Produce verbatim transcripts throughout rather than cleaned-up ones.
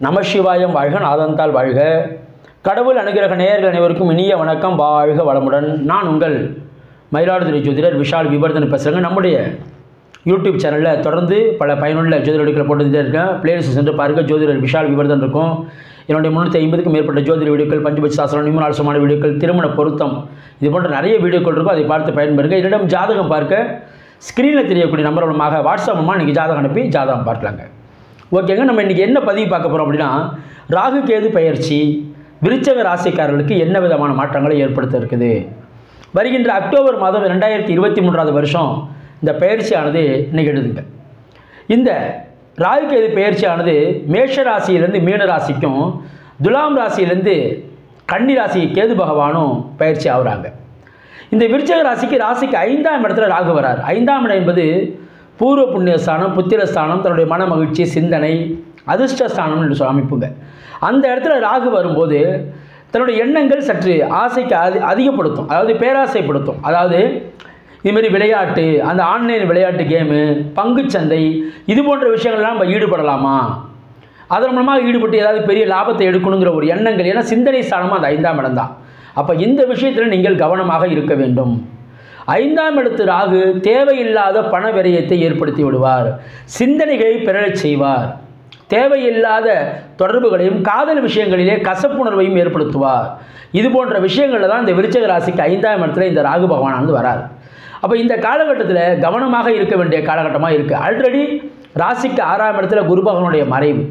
நமசிவாயம் வாழ்க, நாதந்தால் வாழ்க. கடவுள் அனுகிரக நேயர்கள் அனைவருக்கும் இனிய வணக்கம். வாழ்க வளமுடன். நான் உங்கள் மயிலாடுதுறை ஜோதிடர் விஷால் விபர்தன் பேசுகிறேங்க. நம்முடைய யூடியூப் சேனலில் தொடர்ந்து பல பயனுள்ள ஜோதிட வீடியோக்களை போட்டுகிட்டே இருக்கேன். பிளேலிஸ்ட் சென்று பாருங்கள். ஜோதிடர் விஷால் விபர்தன் இருக்கும். என்னுடைய முந்நூற்றி ஐம்பதுக்கும் மேற்பட்ட ஜோதிட வீடியோக்கள், பஞ்சபட்ச சாஸ்திரம், நியூமரால்சமான வீடியோக்கள், திருமண பொருத்தம், இது போன்ற நிறைய வீடியோக்கள் இருக்கும். அதை பார்த்து பயன்பெறுங்க. என்னிடம் ஜாதகம் பார்க்க ஸ்க்ரீனில் தெரியக்கூடிய நம்பர் மூலமாக வாட்ஸ்அப் மூலமாக நீங்கள் ஜாதகம் அனுப்பி ஜாதகம் பார்க்கலாங்க. ஓகேங்க. நம்ம இன்றைக்கி என்ன பதிவு பார்க்க போகிறோம் அப்படின்னா, ராகு கேது பெயர்ச்சி விருச்சக ராசிக்காரர்களுக்கு என்ன விதமான மாற்றங்களை ஏற்படுத்த இருக்குது. வருகின்ற அக்டோபர் மாதம் ரெண்டாயிரத்தி இருபத்தி மூன்றாவது வருஷம் இந்த பெயர்ச்சியானது நிகழுதுங்க. இந்த ராகு கேது பெயர்ச்சியானது மேஷ ராசியிலேருந்து மீன ராசிக்கும், துலாம் ராசியிலேருந்து கன்னி ராசி கேது பகவானும் பயிற்சி ஆகுறாங்க. இந்த விருச்சக ராசிக்கு ராசிக்கு ஐந்தாம் இடத்துல ராகு வரார். ஐந்தாம் இடம் என்பது பூர்வ புண்ணியஸ்தானம், புத்திரஸ்தானம், தன்னுடைய மன மகிழ்ச்சி, சிந்தனை, அதிர்ஷ்டஸ்தானம் என்று சொல்ல அமைப்புங்க. அந்த இடத்துல ராகு வரும்போது தன்னுடைய எண்ணங்கள் சற்று ஆசைக்கு அதி அதிகப்படுத்தும் அதாவது பேராசைப்படுத்தும். அதாவது இதுமாரி விளையாட்டு, அந்த ஆன்லைன் விளையாட்டு கேமு, பங்குச்சந்தை, இது போன்ற விஷயங்கள்லாம் நம்ம ஈடுபடலாமா, அதன் மூலமாக ஈடுபட்டு ஏதாவது பெரிய லாபத்தை எடுக்கணுங்கிற ஒரு எண்ணங்கள். ஏன்னா சிந்தனை ஸ்தானமாக அந்த ஐந்தாம் இடம் தான். அப்போ இந்த விஷயத்தில் நீங்கள் கவனமாக இருக்க வேண்டும். ஐந்தாம் இடத்து ராகு தேவையில்லாத பண விரயத்தை ஏற்படுத்தி விடுவார். சிந்தனைகளை பிறழச் செய்வார். தேவையில்லாத தொடர்புகளையும் காதல் விஷயங்களிலே கசப்புணர்வையும் ஏற்படுத்துவார். இது போன்ற விஷயங்களில் தான் இந்த விருச்சக ராசிக்கு ஐந்தாம் இடத்துல இந்த ராகு பகவானானது வரார். அப்போ இந்த காலகட்டத்தில் கவனமாக இருக்க வேண்டிய காலகட்டமாக இருக்குது. ஆல்ரெடி ராசிக்கு ஆறாம் இடத்துல குரு பகவானுடைய மறைவு,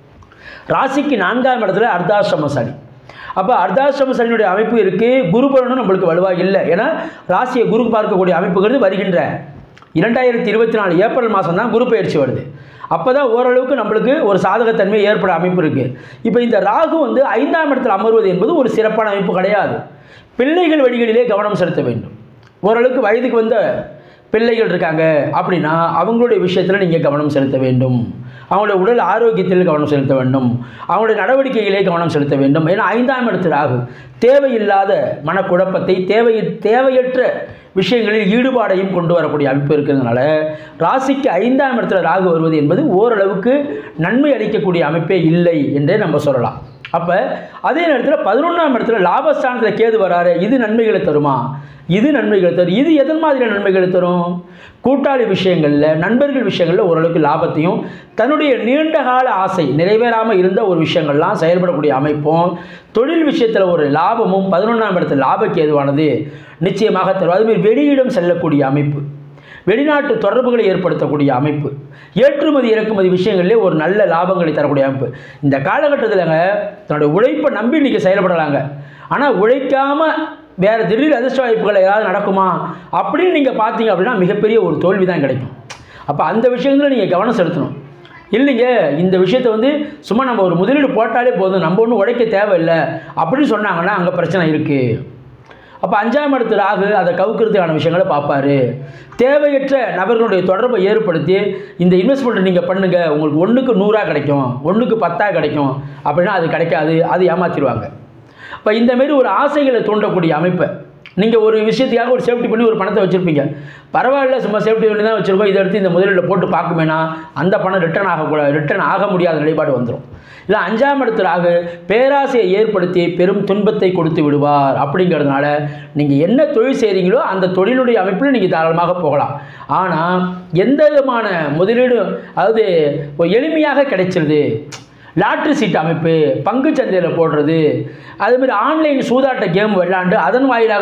ராசிக்கு நான்காம் இடத்துல அர்த்தாசிரம சனி. அப்போ அர்த்தாசிரம சனியுடைய அமைப்பு இருக்குது. குரு பலனும் நம்மளுக்கு வலுவாக இல்லை. ஏன்னா ராசியை குரு பார்க்கக்கூடிய அமைப்புங்கிறது வருகின்ற இரண்டாயிரத்தி இருபத்தி நாலு ஏப்ரல் மாதம் தான் குரு பயிற்சி வருது. அப்போ தான் ஓரளவுக்கு நம்மளுக்கு ஒரு சாதகத்தன்மை ஏற்பட அமைப்பு இருக்குது. இப்போ இந்த ராகு வந்து ஐந்தாம் இடத்தில் அமர்வது என்பது ஒரு சிறப்பான அமைப்பு கிடையாது. பிள்ளைகள் வழிகளிலே கவனம் செலுத்த வேண்டும். ஓரளவுக்கு வயதுக்கு வந்த பிள்ளைகள் இருக்காங்க அப்படின்னா அவங்களுடைய விஷயத்தில் நீங்கள் கவனம் செலுத்த வேண்டும். அவங்களுடைய உடல் ஆரோக்கியத்தில் கவனம் செலுத்த வேண்டும். அவங்களுடைய நடவடிக்கைகளே கவனம் செலுத்த வேண்டும். ஏன்னா ஐந்தாம் இடத்து ராகு தேவையில்லாத மனக்குழப்பத்தை, தேவை தேவையற்ற விஷயங்களில் ஈடுபாடையும் கொண்டு வரக்கூடிய அமைப்பு இருக்கிறதுனால ராசிக்கு ஐந்தாம் இடத்துல ராகு வருவது என்பது ஓரளவுக்கு நன்மை அளிக்கக்கூடிய அமைப்பே இல்லை என்றே நம்ம சொல்லலாம். அப்போ அதே நேரத்தில் பதினொன்றாம் இடத்துல லாபஸ்தானத்தில் கேது வராரு. இது நன்மைகளை தருமா? இது நன்மைகளை தரும். இது எதன் மாதிரியான நன்மைகளை தரும்? கூட்டாளி விஷயங்களில், நண்பர்கள் விஷயங்களில் ஓரளவுக்கு லாபத்தையும், தன்னுடைய நீண்டகால ஆசை நிறைவேறாமல் இருந்த ஒரு விஷயங்கள்லாம் செயல்படக்கூடிய அமைப்பும், தொழில் விஷயத்தில் ஒரு லாபமும் பதினொன்றாம் இடத்துல லாபக்கேதுவானது நிச்சயமாக தரும். அதுமாதிரி வெளியிடம் செல்லக்கூடிய அமைப்பு, வெளிநாட்டு தொடர்புகளை ஏற்படுத்தக்கூடிய அமைப்பு, ஏற்றுமதி இறக்குமதி விஷயங்களிலே ஒரு நல்ல லாபங்களை தரக்கூடிய அமைப்பு. இந்த காலகட்டத்தில்ங்க தன்னுடைய உழைப்பை நம்பி நீங்கள் செயல்படலாங்க. ஆனால் உழைக்காமல் வேறு திடீர் அதிர்ஷ்ட வாய்ப்புகள் ஏதாவது நடக்குமா அப்படின்னு நீங்கள் பார்த்தீங்க அப்படின்னா மிகப்பெரிய ஒரு தோல்வி தான் கிடைக்கும். அப்போ அந்த விஷயங்களில் நீங்கள் கவனம் செலுத்தணும். இல்லைங்க இந்த விஷயத்தை வந்து சும்மா நம்ம ஒரு முதலீடு போட்டாலே போதும், நம்ம ஒன்றும் உழைக்க தேவையில்லை அப்படின்னு சொன்னாங்கன்னா அங்கே பிரச்சனை இருக்குது. அப்போ அஞ்சாம் இடத்து ராகு அதை கவுக்கிறதுக்கான விஷயங்களை பார்ப்பார். தேவையற்ற நபர்களுடைய தொடர்பை ஏற்படுத்தி இந்த இன்வெஸ்ட்மெண்ட் நீங்கள் பண்ணுங்கள், உங்களுக்கு ஒன்றுக்கு நூறாக கிடைக்கும், ஒன்றுக்கு பத்தாக கிடைக்கும் அப்படின்னா அது கிடைக்காது, அது ஏமாற்றிடுவாங்க. இப்போ இந்தமாரி ஒரு ஆசைகளை தூண்டக்கூடிய அமைப்பை நீங்கள் ஒரு விஷயத்துக்காக ஒரு சேஃப்டி பண்ணி ஒரு பணத்தை வச்சுருப்பீங்க. பரவாயில்ல, சும்மா சேஃப்டி பண்ணி தான் வச்சுருக்கோம், இதை எடுத்து இந்த முதலீட்டில் போட்டு பார்க்குமேனா அந்த பணம் ரிட்டர்ன் ஆகக்கூடாது, ரிட்டர்ன் ஆக முடியாத நிலைப்பாடு வந்துடும். இல்லை அஞ்சாம் இடத்திலாக பேராசையை ஏற்படுத்தி பெரும் துன்பத்தை கொடுத்து விடுவார். அப்படிங்கிறதுனால நீங்கள் என்ன தொழில் செய்கிறீங்களோ அந்த தொழிலுடைய அமைப்பில் நீங்கள் தாராளமாக போகலாம். ஆனால் எந்த விதமான முதலீடு அதாவது எளிமையாக கிடைச்சிருது, லாட்ரி சீட் அமைப்பு, பங்கு சந்தையில் போடுறது, அதுமாதிரி ஆன்லைன் சூதாட்ட கேம் விளையாண்டு அதன் வாயிலாக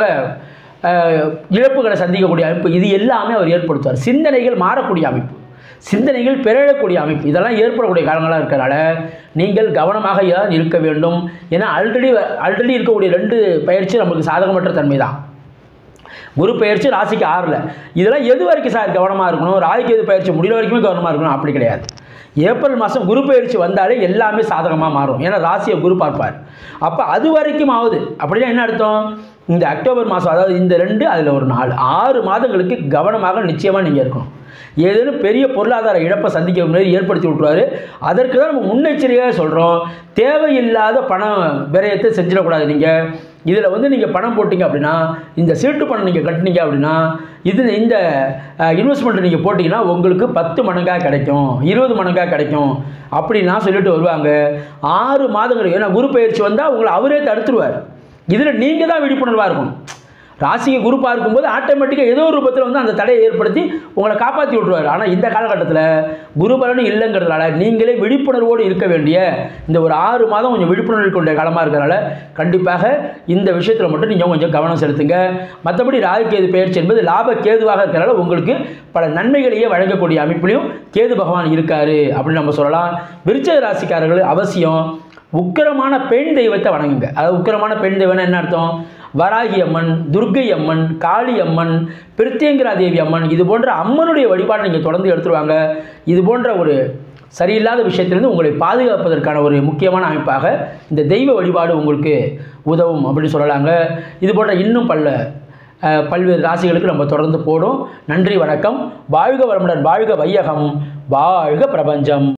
இழப்புகளை சந்திக்கக்கூடிய அமைப்பு, இது எல்லாமே அவர் ஏற்படுத்துவார். சிந்தனைகள் மாறக்கூடிய அமைப்பு, சிந்தனைகள் பிறழக்கூடிய அமைப்பு, இதெல்லாம் ஏற்படக்கூடிய காலங்களாக இருக்கிறனால நீங்கள் கவனமாக இருக்க வேண்டும். ஏன்னா ஆல்ரெடி ஆல்ரெடி இருக்கக்கூடிய ரெண்டு பயிற்சி நமக்கு சாதகமற்ற தன்மை தான். குரு பயிற்சி ராசிக்கு ஆறில், இதெல்லாம் எது வரைக்கும் சார் கவனமாக இருக்கணும்? ராசிக்கு எது பயிற்சி முடிகிற வரைக்குமே கவனமாக இருக்கணும் அப்படி கிடையாது. ஏப்ரல் மாதம் குரு பயிற்சி வந்தாலே எல்லாமே சாதகமாக மாறும். ஏன்னா ராசியை குரு பார்ப்பார். அப்போ அது வரைக்கும் ஆகுது அப்படின்னா என்ன அர்த்தம்? இந்த அக்டோபர் மாதம், அதாவது இந்த ரெண்டு அதில் ஒரு நாலு ஆறு மாதங்களுக்கு கவனமாக நிச்சயமாக நீங்கள் இருக்கணும். ஏதேனும் பெரிய பொருளாதார இழப்பை சந்திக்க முன்னாடி ஏற்படுத்தி விட்டுருவாரு. அதற்கு தான் நம்ம முன்னெச்சரிக்கையாக சொல்கிறோம். தேவையில்லாத பண விரயத்தை செஞ்சிடக்கூடாது. நீங்கள் இதில் வந்து நீங்கள் பணம் போட்டிங்க அப்படின்னா, இந்த சீட்டு பணம் நீங்கள் கட்டினீங்க அப்படின்னா, இது இந்த இன்வெஸ்ட்மெண்ட் நீங்கள் போட்டிங்கன்னா உங்களுக்கு பத்து மடங்காக கிடைக்கும், இருபது மடங்காக கிடைக்கும் அப்படின்னா சொல்லிட்டு வருவாங்க. ஆறு மாதங்கள், ஏன்னா குரு பயிற்சி வந்தால் உங்களை அவரே தடுத்துருவார். இதில் நீங்கள் தான் விழிப்புணர்வாக இருக்கணும். ராசிக்கு குரு பார்க்கும்போது ஆட்டோமேட்டிக்காக ஏதோ ஒரு ரூபத்தில் வந்து அந்த தடையை ஏற்படுத்தி உங்களை காப்பாற்றி விட்டுருவார். ஆனால் இந்த காலகட்டத்தில் குரு பலனும் இல்லைங்கிறதுனால நீங்களே விழிப்புணர்வோடு இருக்க வேண்டிய இந்த ஒரு ஆறு மாதம் கொஞ்சம் விழிப்புணர்வு கொண்ட காலமாக இருக்கிறனால கண்டிப்பாக இந்த விஷயத்தில் மட்டும் நீங்கள் கொஞ்சம் கவனம் செலுத்துங்க. மற்றபடி ராகு கேது பெயர்ச்சி என்பது லாப கேதுவாக இருக்கிறனால உங்களுக்கு பல நன்மைகளையே வழங்கக்கூடிய அமைப்பிலையும் கேது பகவான் இருக்காரு அப்படின்னு நம்ம சொல்லலாம். விருச்சிக ராசிக்காரர்கள் அவசியம் உக்கிரமான பெண் தெய்வத்தை வணங்குங்க. அதாவது உக்கிரமான பெண் தெய்வம்னா என்ன அர்த்தம்? வராகி அம்மன், துர்க்கை அம்மன், காளி அம்மன், பிரித்யங்கரா தேவி அம்மன், இது போன்ற அம்மனுடைய வழிபாடு நீங்கள் தொடர்ந்து எடுத்துருவாங்க. இது போன்ற ஒரு சரியில்லாத விஷயத்திலிருந்து உங்களை பாதுகாப்பதற்கான ஒரு முக்கியமான அமைப்பாக இந்த தெய்வ வழிபாடு உங்களுக்கு உதவும் அப்படின்னு சொல்லலாங்க. இது போன்ற இன்னும் பல பல்வேறு ராசிகளுக்கு நம்ம தொடர்ந்து போடும். நன்றி, வணக்கம். வாழ்க வளமுடன், வாழ்க வையகம், வாழ்க பிரபஞ்சம்.